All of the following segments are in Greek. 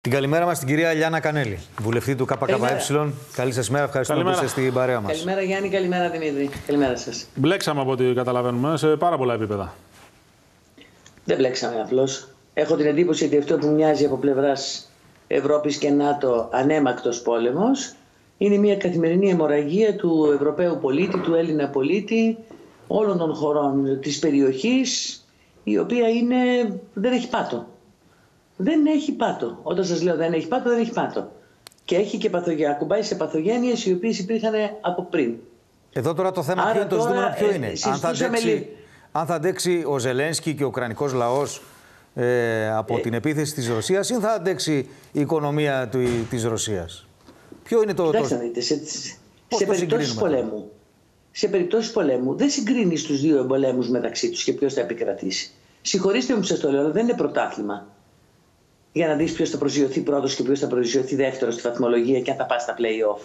Την καλημέρα μας στην κυρία Λιάννα Κανέλη, βουλευτή του ΚΚΕ. Καλή σας μέρα, ευχαριστούμε που είστε στην παρέα μας. Καλημέρα Γιάννη, καλημέρα Δημήτρη. Καλημέρα σας. Μπλέξαμε από ό,τι καταλαβαίνουμε σε πάρα πολλά επίπεδα. Δεν μπλέξαμε απλώς. Έχω την εντύπωση ότι αυτό που μοιάζει από πλευράς Ευρώπης και ΝΑΤΟ ανέμακτος πόλεμος είναι μια καθημερινή αιμορραγία του Ευρωπαίου πολίτη, του Έλληνα πολίτη, όλων των χωρών της περιοχής, η οποία δεν έχει πάτο. Δεν έχει πάτο. Όταν σας λέω δεν έχει πάτο, δεν έχει πάτο. Και έχει και ακουμπάει σε παθογένειες οι οποίες υπήρχαν από πριν. Εδώ τώρα το θέμα ποιο είναι, το ζήτημα ποιο είναι. Αν θα αντέξει ο Ζελένσκι και ο ουκρανικός λαός από την επίθεση της Ρωσίας, ή θα αντέξει η οικονομία της Ρωσίας. Ποιο είναι το... Κοιτάξτε να δείτε, σε περιπτώσεις πολέμου δεν συγκρίνεις τους δύο εμπολέμους μεταξύ τους και ποιος θα επικρατήσει. Συγχωρήστε μου που σας το λέω, αλλά δεν είναι πρωτάθλημα για να δεις ποιος θα προσγειωθεί πρώτος και ποιος θα προσγειωθεί δεύτερος στη βαθμολογία και αν θα πάει στα play-off.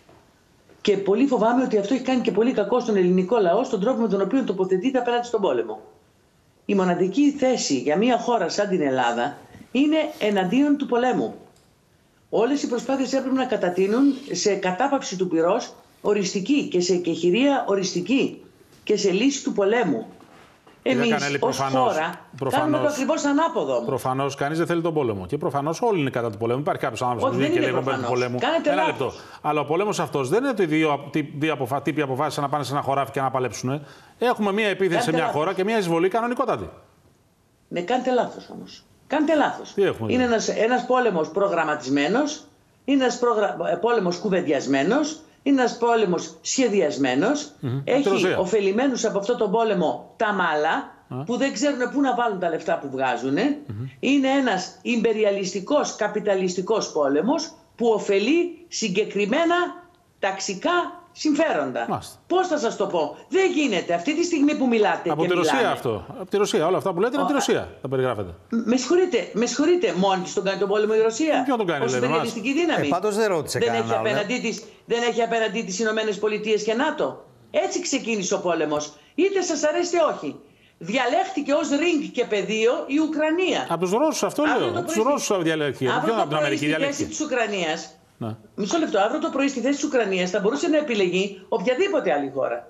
Και πολύ φοβάμαι ότι αυτό έχει κάνει και πολύ κακό στον ελληνικό λαό, στον τρόπο με τον οποίο τοποθετείται απέναντι στον πόλεμο. Η μοναδική θέση για μια χώρα σαν την Ελλάδα είναι εναντίον του πολέμου. Όλες οι προσπάθειες έπρεπε να κατατείνουν σε κατάπαυση του πυρός οριστική και σε εκεχηρία οριστική και σε λύση του πολέμου. Εμείς ως χώρα κάνουμε το ακριβώς ανάποδο. Προφανώς κανείς δεν θέλει τον πόλεμο. Και προφανώς όλοι είναι κατά του πολέμου. Υπάρχει κάποιος άνθρωπος που και λέει υπέρ του πολέμου. Ένα λεπτό. Αλλά ο πολέμος αυτός δεν είναι ότι δύο τύποι αποφάσισαν να πάνε σε ένα χωράφι και να παλέψουν. Έχουμε μία επίθεση σε μια χώρα και μία εισβολή κανονικότατη. Ναι, κάνετε λάθος όμως. Κάνετε λάθος. Είναι ένας πόλεμος προγραμματισμένος, είναι ένας πόλεμος κουβεντιασμένος. Είναι ένας πόλεμος σχεδιασμένος, έχει ωφελημένους από αυτό τον πόλεμο τα μάλα, που δεν ξέρουν πού να βάλουν τα λεφτά που βγάζουν. Είναι ένας ιμπεριαλιστικός, καπιταλιστικός πόλεμος που ωφελεί συγκεκριμένα ταξικά συμφέροντα. Πώς θα σας το πω, δεν γίνεται αυτή τη στιγμή που μιλάτε. Από τη Ρωσία αυτό. Από τη Ρωσία. Όλα αυτά που λέτε είναι από τη Ρωσία. Τα περιγράφετε. Με συγχωρείτε, μόνη της τον κάνει τον πόλεμο η Ρωσία. Ποιο τον κάνει, ως υπεριαλιστική δύναμη. Πάντως δεν ρώτησε κανένα. Δεν έχει απέναντί της Ηνωμένες Πολιτείες και ΝΑΤΟ. Έτσι ξεκίνησε ο πόλεμος. Είτε σας αρέσει είτε όχι. Διαλέχθηκε ως ring και πεδίο η Ουκρανία. Από τους Ρώσους αυτό λέω. Από τους Ρώσους διαλέχθηκε. Αύριο το πρωί στη θέση της Ουκρανίας. Ναι. Μισό λεπτό. Αύριο το πρωί στη θέση της Ουκρανίας θα μπορούσε να επιλεγεί οποιαδήποτε άλλη χώρα.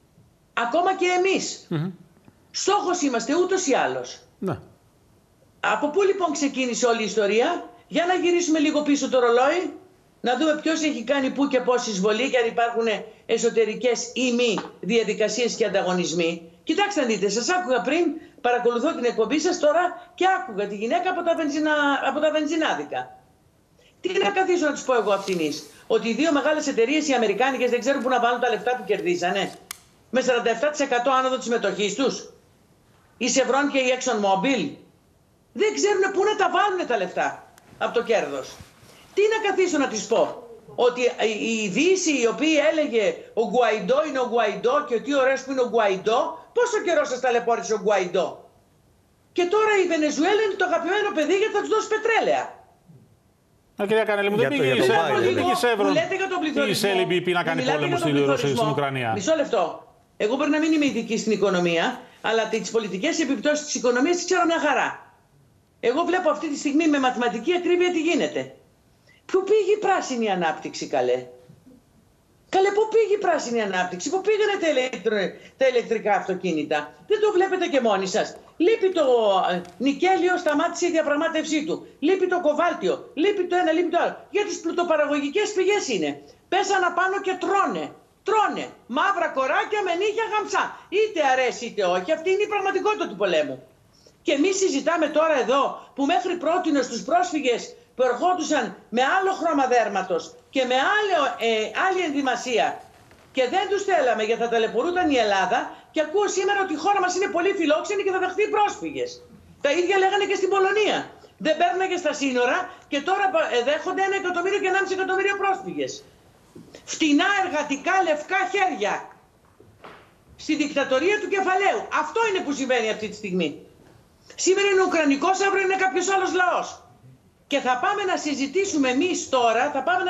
Ακόμα και εμείς. Στόχος είμαστε ούτως ή άλλως. Ναι. Από πού λοιπόν ξεκίνησε όλη η ιστορία? Για να γυρίσουμε λίγο πίσω το ρολόι. Να δούμε ποιος έχει κάνει πού και πώς εισβολή και αν υπάρχουν εσωτερικές ή μη διαδικασίες και ανταγωνισμοί. Κοιτάξτε να δείτε, σας άκουγα πριν, παρακολουθώ την εκπομπή σας τώρα και άκουγα τη γυναίκα από τα βενζινάδικα. Τι να καθίσω να τους πω εγώ αυτινής? Ότι οι δύο μεγάλες εταιρείες, οι αμερικάνικες, δεν ξέρουν πού να βάλουν τα λεφτά που κερδίσανε? Με 47% άνοδο της συμμετοχής τους. Η Chevron και η ExxonMobil δεν ξέρουν πού να τα βάλουν τα λεφτά από το κέρδος. Τι να καθίσω να της πω? Ότι η Δύση, η οποία έλεγε ο Γκουαϊντό είναι ο Γκουαϊντό και τι ωραίος που είναι ο Γκουαϊντό, πόσο καιρό σας ταλαιπώρησε ο Γκουαϊντό? Και τώρα η Βενεζουέλα είναι το αγαπημένο παιδί γιατί θα τους δώσει πετρέλαια. Κυρία Κανέλη μου, δεν πήγε η Σεύρον ή η ΣΕΛΙΜΠ να κάνει πόλεμο στην Ουκρανία. Μισό λεπτό. Εγώ μπορεί να μην είμαι ειδική στην οικονομία, αλλά τις πολιτικές επιπτώσεις της οικονομίας τις ξέρω μια χαρά. Εγώ βλέπω αυτή τη στιγμή με μαθηματική ακρίβεια τι γίνεται. Πού πήγε η πράσινη ανάπτυξη, καλέ? Καλέ, πού πήγε η πράσινη ανάπτυξη? Πού πήγανε τα ηλεκτρικά αυτοκίνητα? Δεν το βλέπετε και μόνοι σας? Λείπει το νικέλιο, σταμάτησε η διαπραγμάτευσή του. Λείπει το κοβάλτιο. Λείπει το ένα, λείπει το άλλο. Για τις πλουτοπαραγωγικές πηγές είναι. Πέσανε πάνω και τρώνε. Τρώνε. Μαύρα κοράκια με νύχια γαμψά. Είτε αρέσει είτε όχι. Αυτή είναι η πραγματικότητα του πολέμου. Και εμείς συζητάμε τώρα εδώ που μέχρι πρότινος τους πρόσφυγες που ερχόντουσαν με άλλο χρώμα δέρματος και με άλλη ενδυμασία και δεν τους θέλαμε γιατί θα ταλαιπωρούταν η Ελλάδα, και ακούω σήμερα ότι η χώρα μας είναι πολύ φιλόξενη και θα δεχθεί πρόσφυγες. Τα ίδια λέγανε και στην Πολωνία. Δεν παίρναγε στα σύνορα και τώρα δέχονται 1 εκατομμύριο και 1,5 εκατομμύριο πρόσφυγες. Φτηνά εργατικά λευκά χέρια στη δικτατορία του κεφαλαίου. Αυτό είναι που συμβαίνει αυτή τη στιγμή. Σήμερα είναι Ουκρανικός, αύριο είναι κάποιος άλλος λαός. Και θα πάμε να συζητήσουμε εμείς τώρα, Πάμε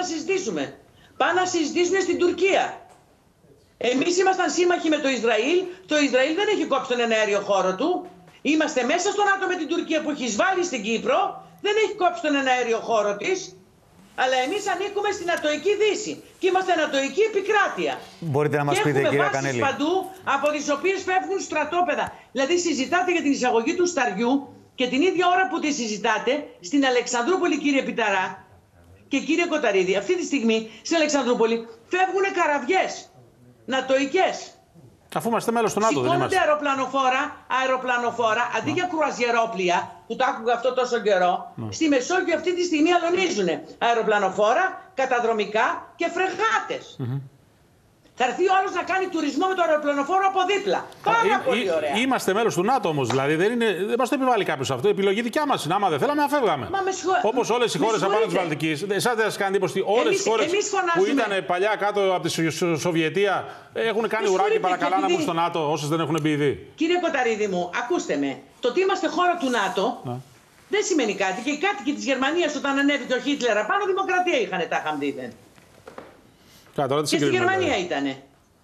να συζητήσουμε στην Τουρκία. Εμείς ήμασταν σύμμαχοι με το Ισραήλ. Το Ισραήλ δεν έχει κόψει τον εναέριο χώρο του. Είμαστε μέσα στο ΝΑΤΟ με την Τουρκία που έχει εισβάλει στην Κύπρο. δεν έχει κόψει τον εναέριο χώρο της. Αλλά εμείς ανήκουμε στην Ατοική Δύση και είμαστε Ανατοική επικράτεια. Μπορείτε να μας πείτε, κυρία Κανέλη. Έχουμε βάσεις παντού, από τις οποίες φεύγουν στρατόπεδα. Δηλαδή, συζητάτε για την εισαγωγή του σταριού και την ίδια ώρα που τη συζητάτε, στην Αλεξανδρούπολη, κύριε Πιταρά και κύριε Κοταρίδη, αυτή τη στιγμή στην Αλεξανδρούπολη φεύγουν καραβιές νατοικές. Αφού είμαστε μέλος του ΝΑΤΟ, δεν είμαστε. Αεροπλανοφόρα, αντί για κρουαζιερόπλια, που το άκουγα αυτό τόσο καιρό, στη Μεσόγειο αυτή τη στιγμή αλωνίζουν αεροπλανοφόρα, καταδρομικά και φρεγάτες. Θα έρθει ο άλλος να κάνει τουρισμό με το αεροπλανοφόρο από δίπλα. Πάρα πολύ ωραία. Είμαστε μέλος του ΝΑΤΟ όμως, δηλαδή δεν μας το επιβάλλει κάποιος αυτό. Η επιλογή δικιά μας είναι. Άμα δεν θέλαμε, να φεύγαμε. Όπως όλες οι χώρες απάνω της Βαλτικής. Εσάς δεν σας κάνει εντύπωση ότι όλες οι χώρες που ήταν παλιά κάτω από τη Σοβιετία έχουν κάνει ουράκι παρακαλά να μπουν στο ΝΑΤΟ, όσες δεν έχουν μπει ήδη. Κύριε Κοταρίδη μου, ακούστε με. Το ότι είμαστε χώρα του ΝΑΤΟ δεν σημαίνει κάτι. Και οι κάτοικοι της Γερμανίας, όταν ανέβηκε ο Χίτλερ απάνω, δημοκρατία είχαν τα χαμδίδεν. Και στη Γερμανία ήτανε.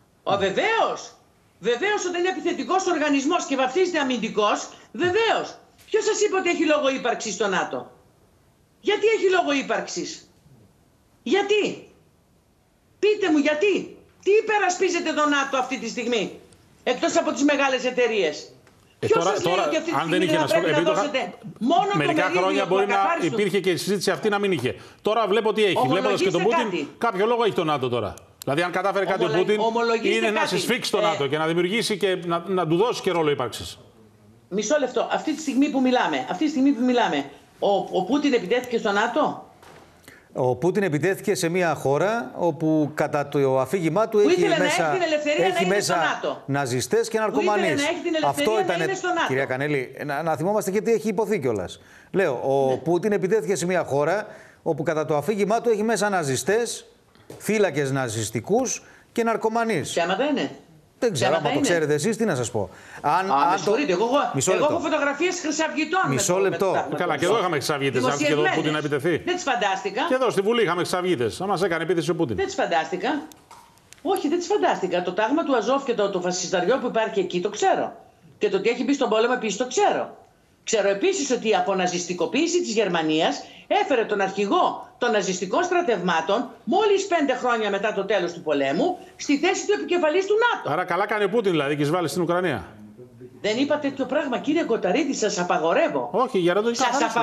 Βεβαίως όταν είναι επιθετικός οργανισμός και βαφτίζεται αμυντικός, βεβαίως. Ποιος σας είπε ότι έχει λόγο ύπαρξης στο ΝΑΤΟ? Γιατί έχει λόγο ύπαρξης? Γιατί? Πείτε μου γιατί. Τι υπερασπίζεται το ΝΑΤΟ αυτή τη στιγμή, εκτός από τις μεγάλες εταιρείες? Ποιος σας λέει ότι αυτή τη στιγμή δεν πρέπει να δώσετε μόνο το μερίδιο? Μερικά χρόνια μπορεί να υπήρχε και η συζήτηση αυτή να μην είχε. Τώρα βλέπω ότι έχει. Βλέποντας και τον Πούτιν, κάποιο λόγο έχει το ΝΑΤΟ τώρα. Δηλαδή, αν κατάφερε κάτι ο Πούτιν, είναι να συσφίξει το ΝΑΤΟ και να δημιουργήσει και να του δώσει και ρόλο ύπαρξης. Μισό λεπτό. Αυτή τη στιγμή που μιλάμε, ο Πούτιν επιτέθηκε στο ΝΑΤΟ? Ο Πούτιν επιτέθηκε σε μια χώρα όπου κατά το αφήγημά του έχει μέσα ναζιστές και ναρκωμανείς. Αυτό ήταν. Κυρία Κανέλη, να θυμόμαστε και τι έχει υποθεί κιόλας. Λέω, ο Πούτιν επιτέθηκε σε μια χώρα όπου κατά το αφήγημά του έχει μέσα ναζιστές, θύλακες ναζιστικούς και ναρκωμανείς. Ψέματα είναι. Δεν ξέρω, άμα το ξέρετε εσείς, τι να σας πω. Με συγχωρείτε, εγώ έχω φωτογραφίες χρυσαυγητών. Μισό λεπτό. Καλά, και εδώ είχαμε χρυσαυγίτες. Αν και εδώ ο Πούτιν να επιτεθεί. Δεν τις φαντάστηκα. Και εδώ στη Βουλή είχαμε χρυσαυγίτες. Αν μας έκανε επίθεση ο Πούτιν. Δεν τις φαντάστηκα. Όχι, δεν τις φαντάστηκα. Το τάγμα του Αζόφ και το φασισταριό που υπάρχει εκεί το ξέρω. Και το ότι έχει μπει στον πόλεμο επίσης το ξέρω. Ξέρω επίσης ότι η αποναζιστικοποίηση της Γερμανίας έφερε τον αρχηγό των ναζιστικών στρατευμάτων μόλις 5 χρόνια μετά το τέλος του πολέμου στη θέση του επικεφαλής του ΝΑΤΟ. Άρα καλά κάνει ο Πούτιν δηλαδή και εισβάλλει στην Ουκρανία. Δεν είπα τέτοιο πράγμα, κύριε Κοταρίδη, σας απαγορεύω. Όχι, για να το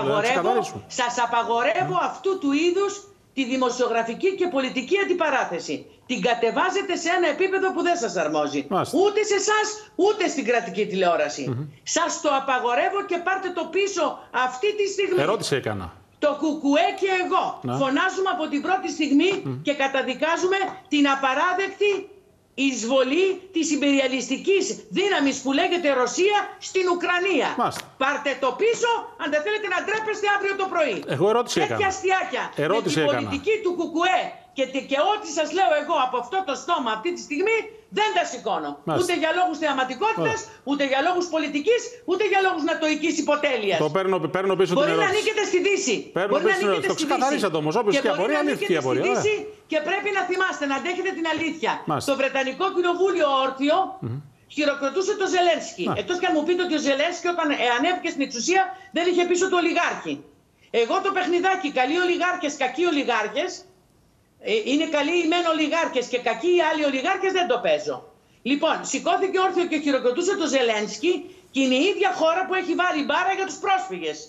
σας απαγορεύω αυτού του είδους τη δημοσιογραφική και πολιτική αντιπαράθεση. Την κατεβάζετε σε ένα επίπεδο που δεν σας αρμόζει. Ούτε σε εσάς, ούτε στην κρατική τηλεόραση. Σας το απαγορεύω και πάρτε το πίσω αυτή τη στιγμή. Ερώτηση έκανα. Το Κουκουέ και εγώ φωνάζουμε από την πρώτη στιγμή και καταδικάζουμε την απαράδεκτη εισβολή της ιμπεριαλιστικής δύναμης που λέγεται Ρωσία στην Ουκρανία. Πάρτε το πίσω αν δεν θέλετε να ντρέπεστε αύριο το πρωί. Εγώ ερώτηση έκανα. Τέτοια αστιάκια με την πολιτική του Κουκουέ και ό,τι σας λέω εγώ από αυτό το στόμα αυτή τη στιγμή δεν τα σηκώνω. Ούτε για λόγους θεαματικότητας, ούτε για λόγους πολιτικής, ούτε για λόγους νατοικής υποτέλειας. Το παίρνω πίσω την ερώτηση. Μπορεί να ανήκετε στη Δύση. Μπορεί να ανήκετε στη Δύση. Και μπορεί να ανήκετε στη Δύση και πρέπει να θυμάστε, να αντέχετε την αλήθεια. Το Βρετανικό Κοινοβούλιο όρθιο χειροκροτούσε τον Ζελένσκι. Εκτός και αν μου πείτε ότι ο Ζελένσκι όταν ανέβηκε στην εξουσία δεν είχε πίσω του ολιγάρχη. Εγώ το παιχνιδάκι καλοί ολιγάρχες, κακοί ολιγάρχες, είναι καλοί οι μεν ολιγάρχες και κακοί οι άλλοι ολιγάρχες, δεν το παίζω. Λοιπόν, σηκώθηκε όρθιο και χειροκροτούσε τον Ζελένσκι και είναι η ίδια χώρα που έχει βάλει μπάρα για τους πρόσφυγες.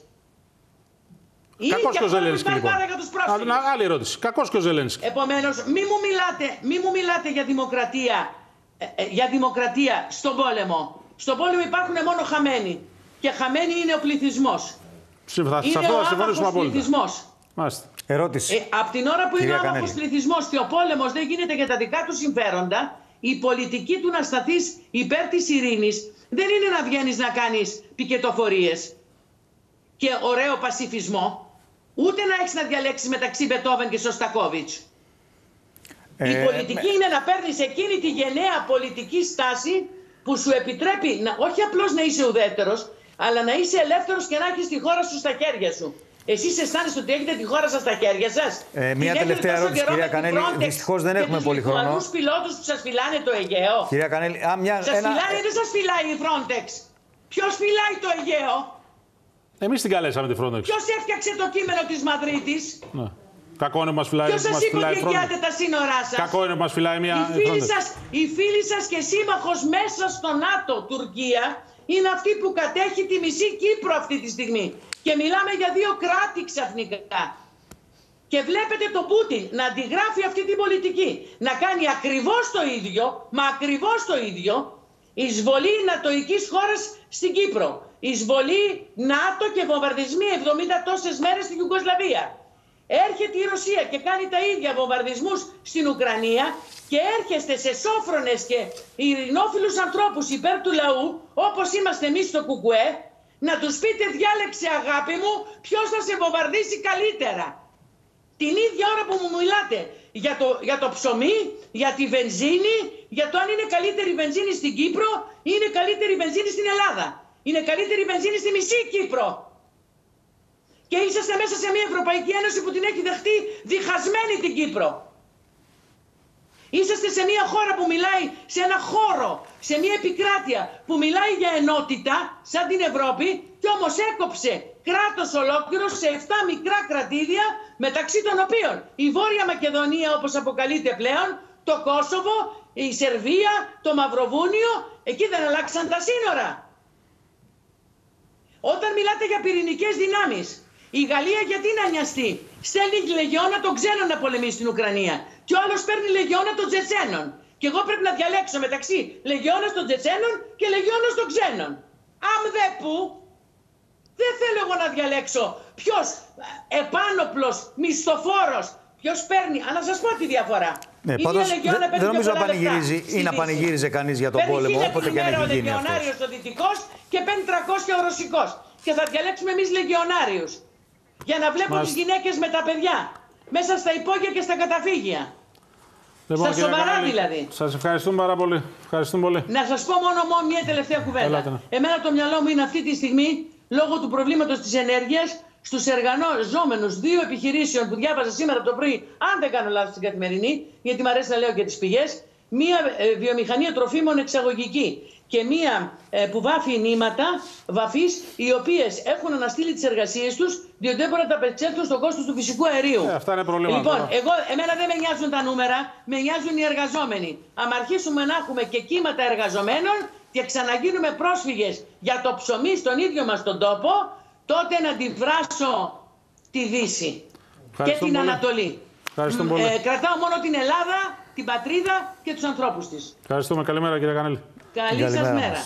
Κακός και ο Ζελένσκι, λοιπόν. Άλλη ερώτηση. Κακός και ο Ζελένσκι. Επομένως, μη μου μιλάτε για δημοκρατία στον πόλεμο. Στον πόλεμο υπάρχουν μόνο χαμένοι. Και χαμένοι είναι ο πληθυσμός. Είναι ο άμαχος πληθυσμός. Ερώτηση. Από την ώρα που είναι ο άμαχος πληθυσμός και ο πόλεμος δεν γίνεται για τα δικά του συμφέροντα, η πολιτική του να σταθείς υπέρ της ειρήνης δεν είναι να βγαίνεις να κάνεις πικετοφορίες και ωραίο πασιφισμό, ούτε να έχεις να διαλέξεις μεταξύ Μπετόβεν και Σωστακόβιτς. Η πολιτική είναι να παίρνεις εκείνη τη γενναία πολιτική στάση που σου επιτρέπει όχι απλώς να είσαι ουδέτερος, αλλά να είσαι ελεύθερος και να έχεις τη χώρα σου στα χέρια σου. Εσείς αισθάνεστε ότι έχετε τη χώρα σας στα χέρια σας? Μια τελευταία ερώτηση, κυρία Κανέλη. Δυστυχώς δεν έχουμε πολύ χρόνο. Και τους πιλότους που σας φυλάνε το Αιγαίο. Κυρία Κανέλη, σας φυλάνε ή δεν σας φυλάει η Frontex? Ποιος φυλάει το Αιγαίο? Εμείς την καλέσαμε τη Frontex. Ποιος έφτιαξε το κείμενο της Μαδρίτης? Ναι. Κακό είναι που μας φυλάει. Ποιος σας είπε ότι εγγυάται τα σύνορά σας? Κακό είναι που μας φυλάει μια η φίλη σας και σύμμαχος μέσα στο ΝΑΤΟ, Τουρκία, είναι αυτή που κατέχει τη μισή Κύπρο αυτή τη στιγμή. Και μιλάμε για 2 κράτη ξαφνικά. Και βλέπετε τον Πούτιν να αντιγράφει αυτή την πολιτική. Να κάνει ακριβώς το ίδιο, μα ακριβώς το ίδιο, εισβολή νατοικής χώρας στην Κύπρο. Εισβολή ΝΑΤΟ και βομβαρδισμοί 70 τόσες μέρες στην Ιουγκοσλαβία. Έρχεται η Ρωσία και κάνει τα ίδια βομβαρδισμούς στην Ουκρανία και έρχεστε σε σόφρονες και ειρηνόφιλους ανθρώπους υπέρ του λαού, όπως είμαστε εμείς στο ΚΚΕ, να τους πείτε διάλεξε αγάπη μου ποιος θα σε βομβαρδίσει καλύτερα. Την ίδια ώρα που μου μιλάτε για το ψωμί, για τη βενζίνη, για το αν είναι καλύτερη βενζίνη στην Κύπρο ή είναι καλύτερη βενζίνη στην Ελλάδα. Είναι καλύτερη βενζίνη στη μισή Κύπρο. Και είσαστε μέσα σε μια Ευρωπαϊκή Ένωση που την έχει δεχτεί διχασμένη την Κύπρο. Είσαστε σε μια χώρα που μιλάει, σε ένα χώρο, σε μια επικράτεια που μιλάει για ενότητα, σαν την Ευρώπη, και όμως έκοψε κράτος ολόκληρο σε 7 μικρά κρατήδια, μεταξύ των οποίων η Βόρεια Μακεδονία, όπως αποκαλείται πλέον, το Κόσοβο, η Σερβία, το Μαυροβούνιο, εκεί δεν αλλάξαν τα σύνορα. Όταν μιλάτε για πυρηνικές δυνάμεις, η Γαλλία γιατί να νοιαστεί? Στέλνει λεγιώνα των ξένων να πολεμήσει στην Ουκρανία. Και ο άλλος παίρνει λεγιώνα των Τσετσένων. Και εγώ πρέπει να διαλέξω μεταξύ λεγιώνας των Τσετσένων και λεγιώνας των ξένων. Αμ δε που, δεν θέλω εγώ να διαλέξω ποιος επάνωπλος, μισθοφόρος, ποιος παίρνει. Αλλά να σας πω τη διαφορά. Ναι, πάντως δεν νομίζω να πανηγυρίζει ή να πανηγύριζε κανείς για τον πόλεμο, όποτε και αν έχει γίνει αυτό. Παίρνει 1.000 ο λεγιονάριος ο δυτικός και παίρνει 300 ο ρωσικός. Και θα διαλέξουμε εμείς λεγιονάριους. Για να βλέπουν τις γυναίκες με τα παιδιά. Μέσα στα υπόγεια και στα καταφύγια. Λοιπόν, στα σοβαρά δηλαδή. Σας ευχαριστούμε πάρα πολύ. Πολύ. Να σας πω μόνο μια τελευταία κουβέντα. Εμένα το μυαλό μου είναι αυτή τη στιγμή, λόγω του προβλήματος της ενέργειας, στους εργαζόμενους 2 επιχειρήσεων που διάβαζα σήμερα το πρωί, αν δεν κάνω λάθος στην Καθημερινή, γιατί μου αρέσει να λέω και τις πηγές, μία βιομηχανία τροφίμων εξαγωγική και μία που βάφει νήματα βαφής, οι οποίες έχουν αναστείλει τις εργασίες τους, διότι δεν μπορούν να τα απεξέλθουν στο κόστος του φυσικού αερίου. Αυτά είναι προβλήματα. Λοιπόν, εμένα δεν με νοιάζουν τα νούμερα, με νοιάζουν οι εργαζόμενοι. Αν αρχίσουμε να έχουμε και κύματα εργαζομένων και ξαναγίνουμε πρόσφυγες για το ψωμί στον ίδιο μας τον τόπο, τότε να αντιβράσω τη Δύση και την Ανατολή. Κρατάω μόνο την Ελλάδα, την πατρίδα και τους ανθρώπους της. Ευχαριστούμε. Καλημέρα, κύριε Κανέλη. Καλή σας μέρα.